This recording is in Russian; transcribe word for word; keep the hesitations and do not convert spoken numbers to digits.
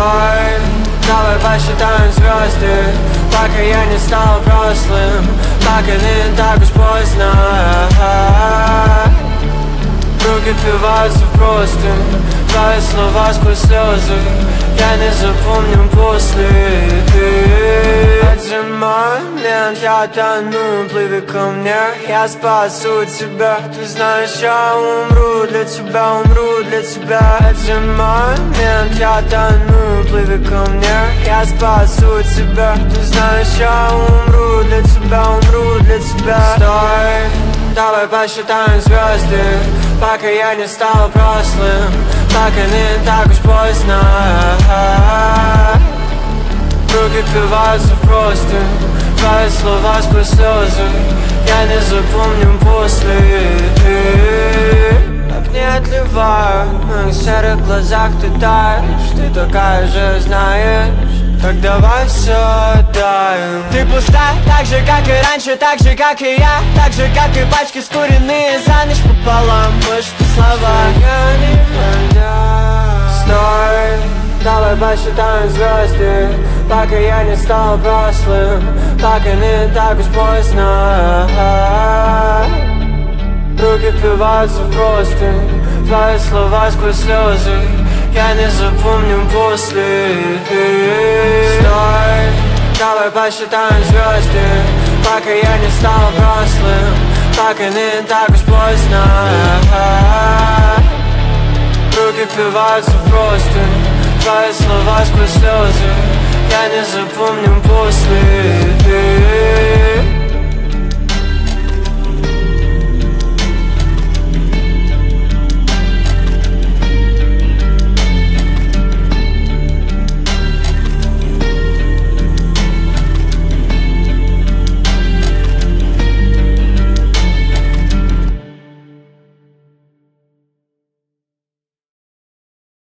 Стой, давай посчитаем звезды, пока я не стал взрослым, пока не так уж поздно. Руки впиваются в простынь, твои слова сквозь слезы я не запомню после. Один момент я тону, плыви ко мне, я спасу тебя. Ты знаешь, я умру для тебя, умру для тебя. Один момент я тону, плыви ко мне, я спасу тебя. Ты знаешь, я умру для тебя, умру для тебя. Стой, давай посчитаем звезды, пока я не стал взрослым, пока не так уж поздно. Руки впиваются в простынь, твои слова сквозь слезы я не запомню после. Так не отливаю, в моих серых глазах ты таешь, ты такая же, знаешь. Так давай все отдаем. Ты пуста, так же, как и раньше, так же, как и я, так же, как и пачки скуренные за ночь пополам. Может, ты слова я не отдам. Стой, давай посчитаем звезды, пока я не стал взрослым, пока не так уж поздно. Руки впиваются в простынь, твои слова сквозь слезы я не запомню после. Стой, давай посчитаем звезды, пока я не стал взрослым, пока не так уж поздно. Руки впиваются в простынь, твои слова сквозь слезы я не запомню после.